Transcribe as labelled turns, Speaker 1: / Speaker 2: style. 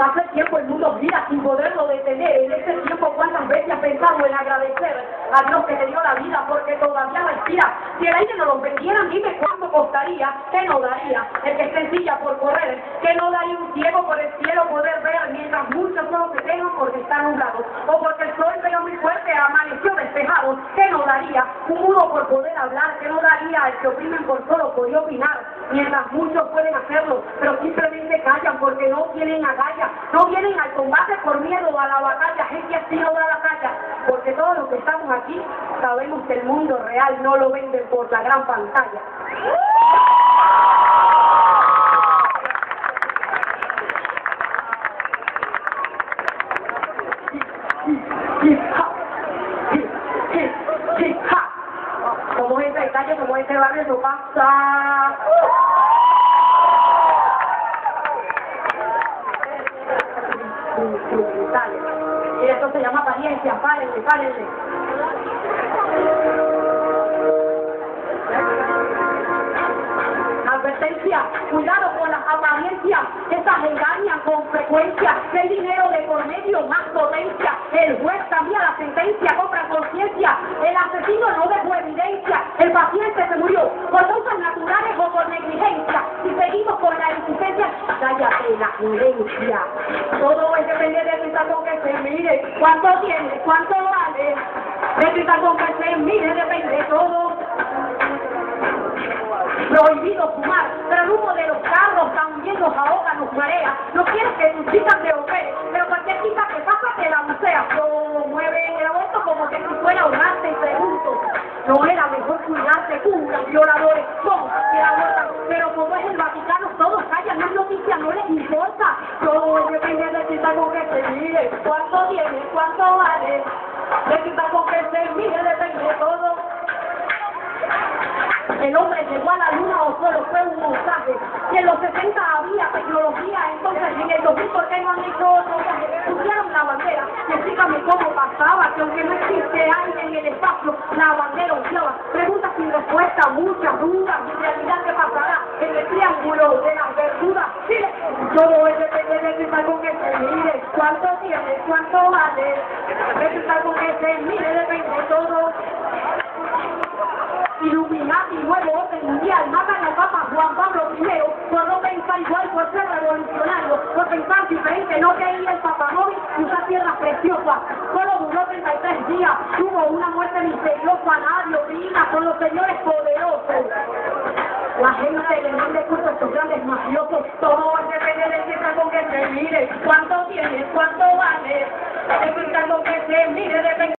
Speaker 1: Pasa el tiempo, el mundo gira sin poderlo detener. En ese tiempo, ¿cuántas veces has pensado en agradecer a Dios que te dio la vida porque todavía respira? Si el aire no lo vendieran, dime cuánto costaría, ¿qué no daría? El que esté en silla por correr, ¿qué no daría un ciego por el cielo poder ver mientras muchos solo se quejan porque están nublados? O porque el sol pega muy fuerte, amaneció despejado, ¿qué no daría? Un mudo por poder hablar, ¿qué no daría? El que oprimen por solo poder opinar, mientras muchos pueden hacerlo, pero simplemente callan porque no tienen agallas, no vienen al combate por miedo a la batalla, gente así no da la talla, porque todos los que estamos aquí sabemos que el mundo real no lo venden por la gran pantalla. Como es ese calle, como ese barrio, no pasa. Y esto se llama apariencia, párenle, párenle. Advertencia, cuidado con las apariencias, esas engañan con frecuencia, el dinero de por medio más potencia, el juez cambia la sentencia, compra conciencia, el asesino no dejó evidencia, el paciente se murió por causas naturales o por negligencia, si seguimos con la insistencia, cállate la violencia, todo es depender de gritar con que se mire, cuánto tiene, cuánto vale, de gritar con que se mire, depende de todo. Prohibido fumar, pero el humo de los carros también nos ahoga, nos marea. No quieres que tus chicas te opere, pero cualquier chica que pasa te la musea. Lo mueve el aborto como que no fuera ahogarte y pregunto, ¿no era mejor cuidarte tú, los violadores? ¿Cómo que abortan? Pero como es el Vaticano, todos callan, las noticias no les importa. Todo depende de quitar con que se mire, cuánto tiene, cuánto vale. De quitar con que se mire, depende de todo. El hombre llegó a la luna o solo fue un montaje. Si en los 60 había tecnología, entonces en el 2000, ¿por qué no han hecho otro viaje? Pusieron la bandera. Y explícame cómo pasaba, que aunque no existe aire en el espacio, la bandera ondeaba. Preguntas sin respuesta, muchas dudas. En realidad, ¿qué pasará en el triángulo de las verduras? Chile, todo es depende de que algo que se mire. ¿Cuánto tiene? ¿Cuánto vale? Es algo que se mire, depende de todo. Illuminati, nuevo orden mundial, matan al Papa Juan Pablo I por no pensar igual, por ser revolucionario, por pensar diferente, no quería el papamóvil y usar tierras preciosas. Solo duró 33 días, tuvo una muerte misteriosa, nadie opina, son los señores poderosos. La gente le rinde culto a estos grandes mafiosos, todo depende de que con que se mire, cuánto tiene, cuánto vale, es con que se mire, depende.